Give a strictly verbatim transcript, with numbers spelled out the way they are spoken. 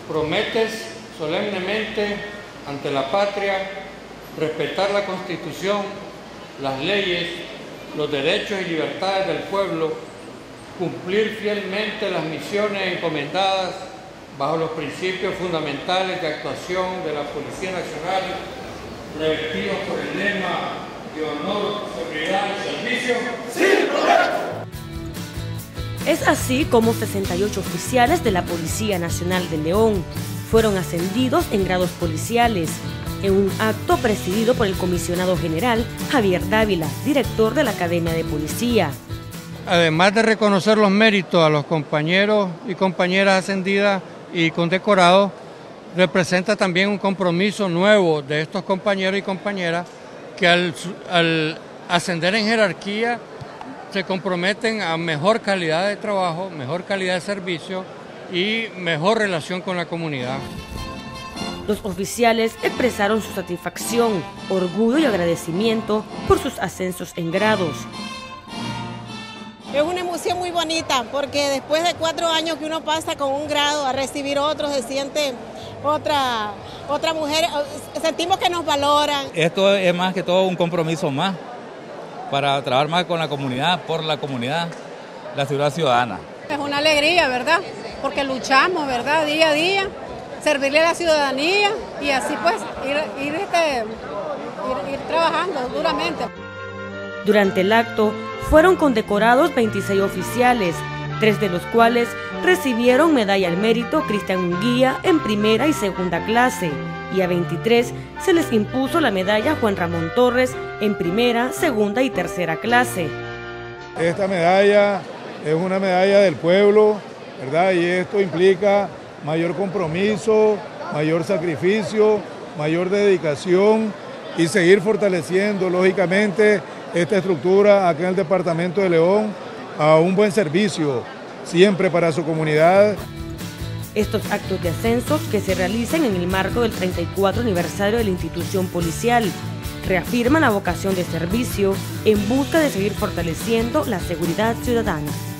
¿Prometes solemnemente ante la patria respetar la Constitución, las leyes, los derechos y libertades del pueblo, cumplir fielmente las misiones encomendadas bajo los principios fundamentales de actuación de la Policía Nacional, revestidos por el lema de honor, seguridad y servicio? ¡Sí, prometo! Es así como sesenta y ocho oficiales de la Policía Nacional de León fueron ascendidos en grados policiales, en un acto presidido por el comisionado general Javier Dávila, director de la Academia de Policía. Además de reconocer los méritos a los compañeros y compañeras ascendidas y condecorados, representa también un compromiso nuevo de estos compañeros y compañeras que al, al ascender en jerarquía se comprometen a mejor calidad de trabajo, mejor calidad de servicio y mejor relación con la comunidad. Los oficiales expresaron su satisfacción, orgullo y agradecimiento por sus ascensos en grados. Es una emoción muy bonita porque después de cuatro años que uno pasa con un grado a recibir otro, se siente otra, otra mujer, sentimos que nos valoran. Esto es más que todo un compromiso más para trabajar más con la comunidad, por la comunidad, la seguridad ciudadana. Es una alegría, ¿verdad? Porque luchamos, ¿verdad? Día a día, servirle a la ciudadanía y así pues ir, ir, este, ir, ir trabajando duramente. Durante el acto fueron condecorados veintiséis oficiales, tres de los cuales recibieron medalla al mérito Cristian Munguía en primera y segunda clase, y a veintitrés se les impuso la medalla Juan Ramón Torres en primera, segunda y tercera clase. Esta medalla es una medalla del pueblo, ¿verdad? Y esto implica mayor compromiso, mayor sacrificio, mayor dedicación y seguir fortaleciendo, lógicamente, esta estructura acá en el departamento de León a un buen servicio, siempre para su comunidad. Estos actos de ascensos que se realizan en el marco del treinta y cuatro aniversario de la institución policial reafirman la vocación de servicio en busca de seguir fortaleciendo la seguridad ciudadana.